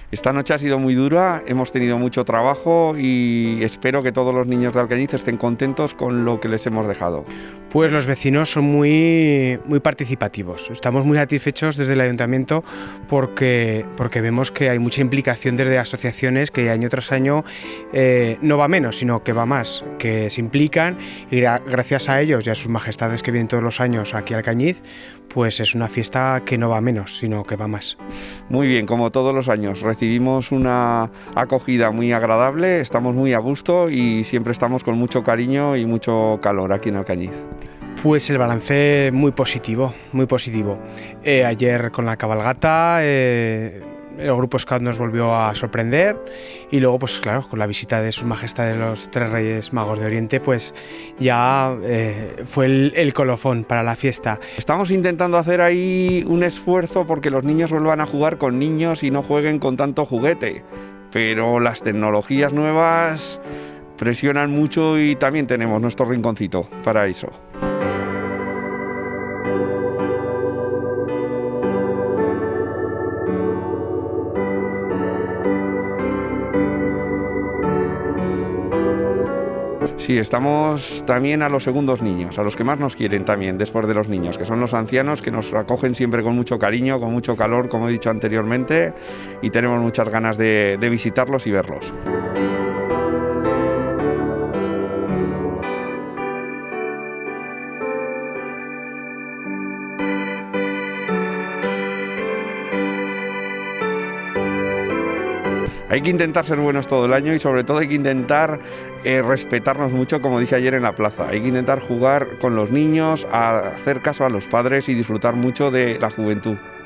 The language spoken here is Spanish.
Esta noche ha sido muy dura, hemos tenido mucho trabajo y espero que todos los niños de Alcañiz estén contentos con lo que les hemos dejado. Pues los vecinos son muy participativos. Estamos muy satisfechos desde el ayuntamiento porque vemos que hay mucha implicación desde asociaciones que año tras año no va menos, sino que va más, que se implican y gracias a ellos y a sus majestades que vienen todos los años aquí a Alcañiz, pues es una fiesta que no va menos, sino que va más. Muy bien, como todos los años, recibimos una acogida muy agradable, estamos muy a gusto y siempre estamos con mucho cariño y mucho calor aquí en Alcañiz. Pues el balance muy positivo, muy positivo. Ayer con la cabalgata el grupo Scout nos volvió a sorprender y luego, pues claro, con la visita de sus majestades los tres Reyes Magos de Oriente, pues ya fue el colofón para la fiesta. Estamos intentando hacer ahí un esfuerzo porque los niños vuelvan a jugar con niños y no jueguen con tanto juguete, pero las tecnologías nuevas presionan mucho y también tenemos nuestro rinconcito para eso. Sí, estamos también a los segundos niños, a los que más nos quieren también, después de los niños, que son los ancianos, que nos acogen siempre con mucho cariño, con mucho calor, como he dicho anteriormente, y tenemos muchas ganas de visitarlos y verlos. Hay que intentar ser buenos todo el año y sobre todo hay que intentar respetarnos mucho, como dije ayer en la plaza. Hay que intentar jugar con los niños, hacer caso a los padres y disfrutar mucho de la juventud.